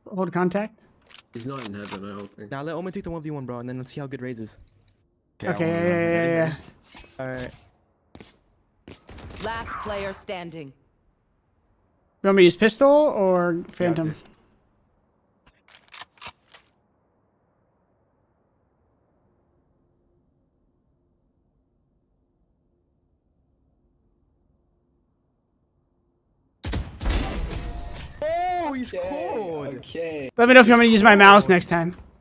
hold contact. He's not in heaven, I don't think. Now let Omen take the 1v1, bro, and then let's see how good Raze is. Okay, yeah. Alright. Last player standing. You want me to use pistol or phantom? Oh, he's cold. Okay. Let me know if you want me to use my mouse next time.